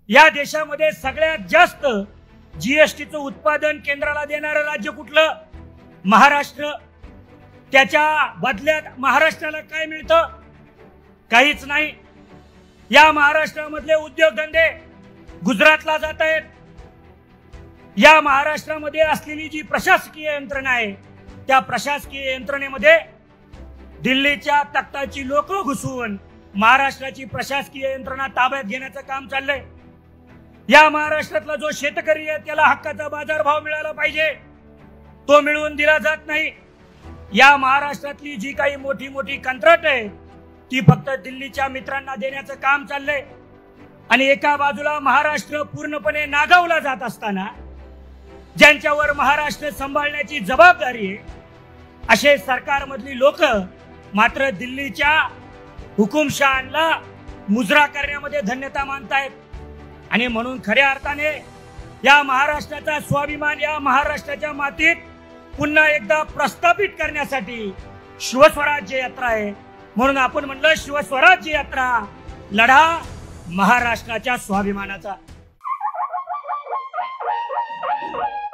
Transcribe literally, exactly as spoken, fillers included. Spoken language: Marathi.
या देशामध्ये सगळ्यात जास्त जीएसटीचं उत्पादन केंद्राला देणारं राज्य कुठलं? महाराष्ट्र. त्याच्या बदल्यात महाराष्ट्राला काय मिळतं? काहीच नाही. या महाराष्ट्रामधले उद्योगधंदे गुजरातला जात आहेत. या महाराष्ट्रामध्ये असलेली जी प्रशासकीय यंत्रणा आहे त्या प्रशासकीय यंत्रणेमध्ये दिल्लीच्या तख्ताची लोक घुसून महाराष्ट्राची प्रशासकीय यंत्रणा ताब्यात घेण्याचं काम चाललंय. या महाराष्ट्रातला जो शेतकरी आहे त्याला हक्काचा बाजारभाव मिळाला पाहिजे, तो मिळवून दिला जात नाही. या महाराष्ट्रातली जी काही मोठी मोठी कंत्राट आहे ती फक्त दिल्लीच्या मित्रांना देण्याचं काम चाललंय. आणि एका बाजूला महाराष्ट्र पूर्णपणे नागावला जात असताना ज्यांच्यावर महाराष्ट्र सांभाळण्याची जबाबदारी आहे असे सरकारमधली लोक मात्र दिल्लीच्या हुकुमशहांना मुजरा करण्यामध्ये धन्यता मानतायत. आणि म्हणून खऱ्या अर्थाने या महाराष्ट्राचा स्वाभिमान या महाराष्ट्राच्या मातीत पुन्हा एकदा प्रस्थापित करण्यासाठी शिवस्वराज्य यात्रा आहे. म्हणून आपण म्हणलं शिवस्वराज्य यात्रा, लढा महाराष्ट्राच्या स्वाभिमानाचा.